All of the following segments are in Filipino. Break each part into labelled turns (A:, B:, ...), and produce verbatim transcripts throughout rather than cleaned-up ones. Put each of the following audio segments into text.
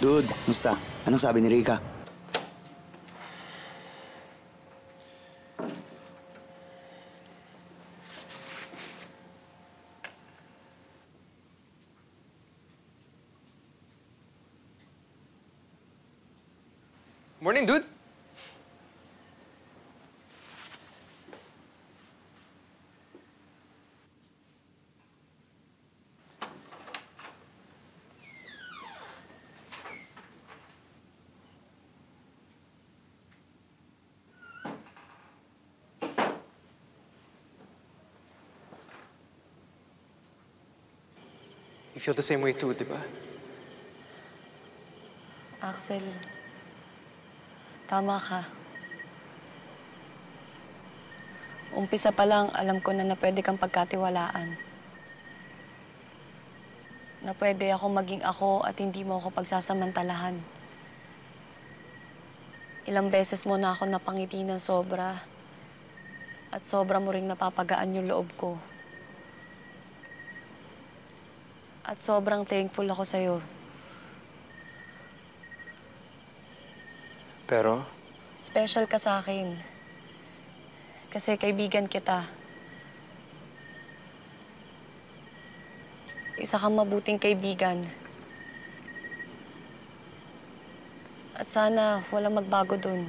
A: Dude, musta? Anong sabi ni Rika?
B: Morning, dude. You feel the same way too, di ba?
C: Axel, tama ka. Umpisa pa lang, alam ko na na pwede kang pagkatiwalaan. Na pwede ako maging ako at hindi mo ako pagsasamantalahan. Ilang beses mo na ako napangiti ng sobra. At sobra mo ring napapagaan yung loob ko. At sobrang thankful ako sa'yo.
B: Pero?
C: Special ka sa akin. Kasi kaibigan kita. Isa kang mabuting kaibigan. At sana walang magbago dun.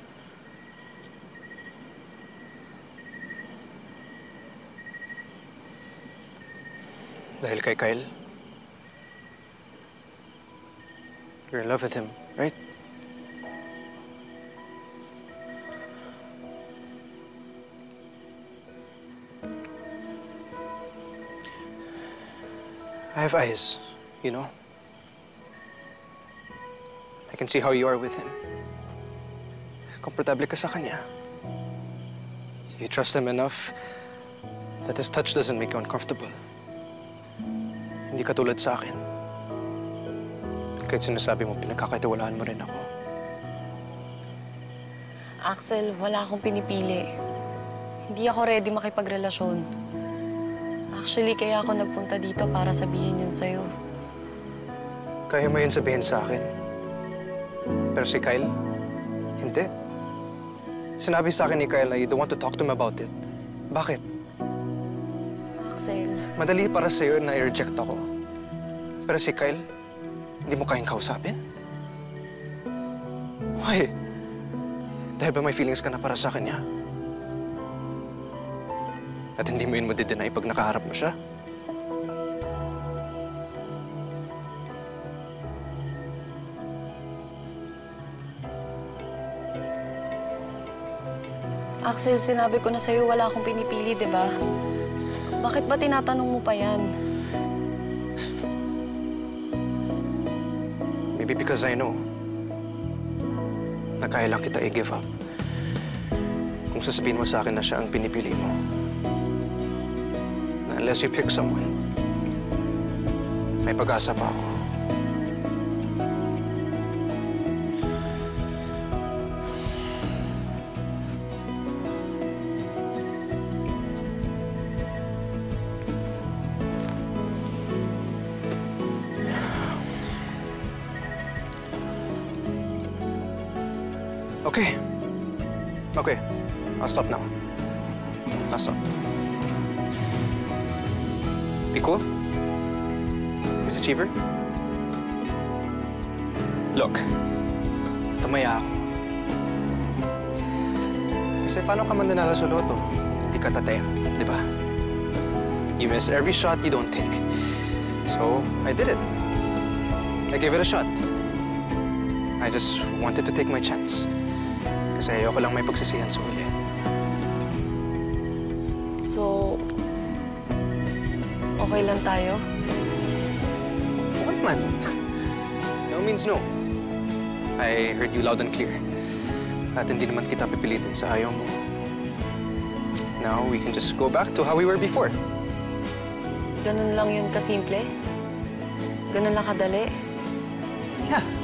B: Dahil kay Kyle? You're in love with him, right? I have eyes, you know? I can see how you are with him. Komportable ka sa kanya. You trust him enough that his touch doesn't make you uncomfortable. Hindi ka tulad sa akin. Kahit sinasabi mo, pinagkakatiwalaan mo rin ako.
C: Axel, wala akong pinipili. Hindi ako ready makipagrelasyon. Actually, kaya ako nagpunta dito para sabihin yun sa'yo.
B: Kaya mo yun sabihin sa akin. Pero si Kyle, hindi. Sinabi sa akin ni Kyle na you don't want to talk to him about it. Bakit?
C: Axel.
B: Madali para sa'yo na i-reject ako. Pero si Kyle, hindi mo kayang kausapin? Why? Dahil ba may feelings ka na para sa kanya? At hindi mo yun madi-deny pag nakaharap mo siya?
C: Axel, sinabi ko na sa'yo wala akong pinipili, di ba? Bakit ba tinatanong mo pa yan?
B: Maybe because I know na kaya lang kita i-give up. Kung sasabihin mo sa akin na siya ang pinipili mo. Na unless you pick someone, may pag-asa pa ako. Okay. Okay. I'll stop now. I'll stop. Be cool? Miss Achiever? Look. Tumaya ako. Kasi paano ka man nanalo sa loto? Hindi ka tataya, di ba? You miss every shot you don't take. So, I did it. I gave it a shot. I just wanted to take my chance. Kasi ayoko lang may pagsisihan sa huli.
C: So, okay lang tayo?
B: What man? No means no. I heard you loud and clear. At hindi naman kita pipilitin sa ayaw mo. Now, we can just go back to how we were before.
C: Ganun lang yun kasimple? Ganun lang kadali?
B: Yeah.